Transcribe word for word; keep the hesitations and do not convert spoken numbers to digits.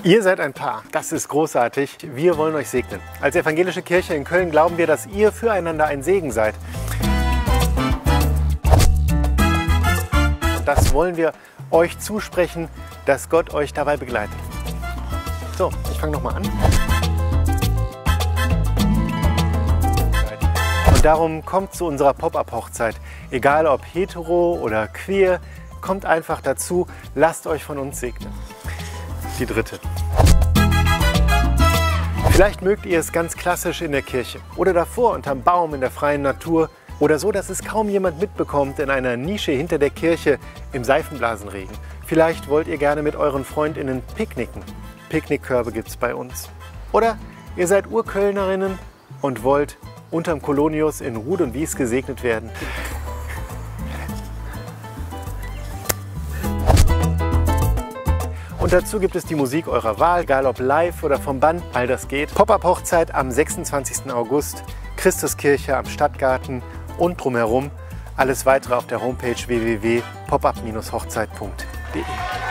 Ihr seid ein Paar, das ist großartig. Wir wollen euch segnen. Als evangelische Kirche in Köln glauben wir, dass ihr füreinander ein Segen seid. Das wollen wir euch zusprechen, dass Gott euch dabei begleitet. So, ich fange nochmal an. Und darum kommt zu unserer Pop-up-Hochzeit. Egal ob hetero oder queer, kommt einfach dazu, lasst euch von uns segnen. Die dritte. Vielleicht mögt ihr es ganz klassisch in der Kirche oder davor unterm Baum in der freien Natur oder so, dass es kaum jemand mitbekommt in einer Nische hinter der Kirche im Seifenblasenregen. Vielleicht wollt ihr gerne mit euren FreundInnen picknicken. Picknickkörbe gibt's bei uns. Oder ihr seid Urkölnerinnen und wollt unterm Kolonius in Rud und Wies gesegnet werden. Und dazu gibt es die Musik eurer Wahl, egal ob live oder vom Band, all das geht. Pop-up-Hochzeit am sechsundzwanzigsten August, Christuskirche am Stadtgarten und drumherum. Alles weitere auf der Homepage w w w punkt pop up Bindestrich hochzeit punkt de.